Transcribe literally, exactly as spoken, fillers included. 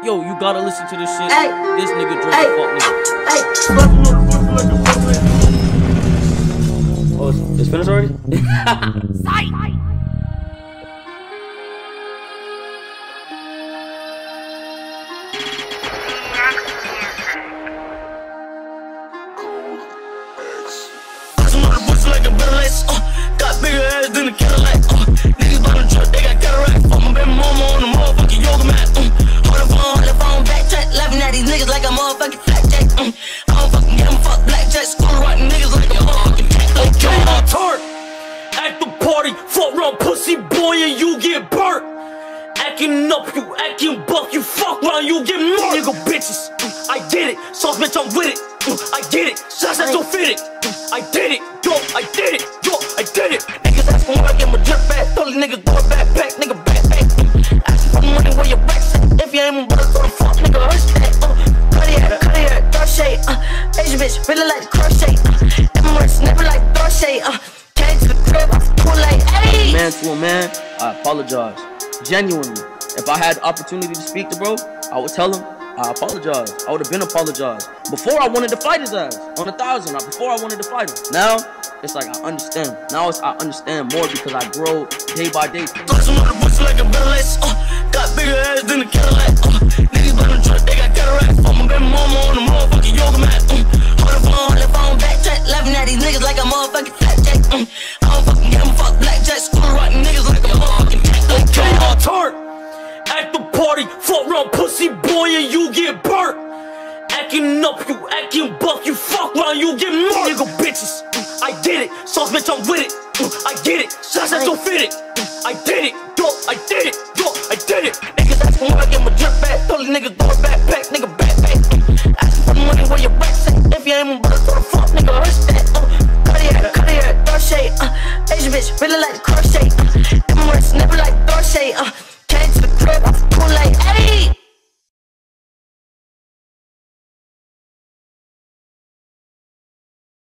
Yo, you gotta listen to this shit. Ay. This nigga Drake Ay. fuck nigga. Hey, Oh, it's, it's finished already? sight. Like a Bentley, uh, got bigger ass than a Cadillac. Uh, niggas bought a truck, they got cataract. Fuck my baby mama on the motherfucking yoga mat. Uh, on the phone, on the phone, backtrack, laughing at these niggas like a motherfucking blackjack. Uh, I don't fucking give a fuck, blackjack, school rockin' niggas like a motherfucking cat. Okay, my turn. At the party, fuck round pussy boy and you get burnt. Acting up, you acting buff, you fuck round, you get murked. Nigga bitches, mm, I did it. Sauce bitch, I'm with it. Mm, I did it. Shots that don't fit it. Mm, I did it. Yo, I did it. Yo, I did it. Niggas asking where I get my drip back. Told these niggas go backpack, nigga backpack. Mm, asking for the money where your back's at. If you ain't my brother, so the fuck nigga hurts that. Uh, Cartier, Cartier, dark shade. Uh, Asian bitch, really like the crochet. Uh, Emirates, never like Dorche. Uh, came to the crib, I was cool like, ayy. Man to a man, I apologize. Genuinely. If I had the opportunity to speak to bro, I would tell him, I apologize. I would have been apologized. Before I wanted to fight his ass on a thousand. Before I wanted to fight him. Now, it's like I understand. Now it's I understand more because I grow day by day. Tossing on the bush like a Bentley, uh, got bigger ass than a Cadillac. Uh, niggas bought a truck, they got cataract. Fuck my baby mama on the motherfucking yoga mat. Uh, on the phone, on the phone, backtrack, laughing at these niggas like a motherfucking blackjack. Uh, I don't fucking give a fuck, blackjack, school rockin' niggas like a motherfucking cat. Okay, my turn. At the party, fuck round pussy boy and you get burnt. Acting up, you acting buff, you fuck round, you get murked. Nigga bitches, mm, I did it. Sauce bitch, I'm with it. Mm, I did it. Shots that don't fit it. Mm, I did it. Yo, I did it. Yo, I did it. Niggas asking where I get my drip back. Told these niggas go backpack, nigga backpack. Mm, asking for the money where your back's at. If you ain't my brother, so the fuck nigga hurts that. Uh, Cartier, Cartier, dark shade. Uh, Asian bitch, really like the crochet. Uh, Emirates, never like Dorche. Uh,